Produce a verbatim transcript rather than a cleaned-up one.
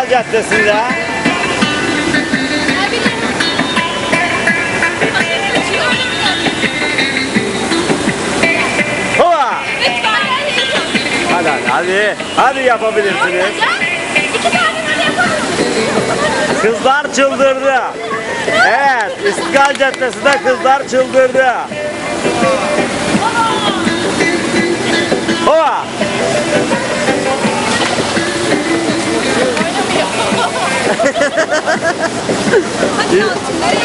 İstiklal Caddesi'nde. Hova! Hadi hadi hadi. Hadi yapabilirsiniz. Kızlar çıldırdı. Evet, İstiklal Caddesi'nde kızlar çıldırdı. Hova! Hadi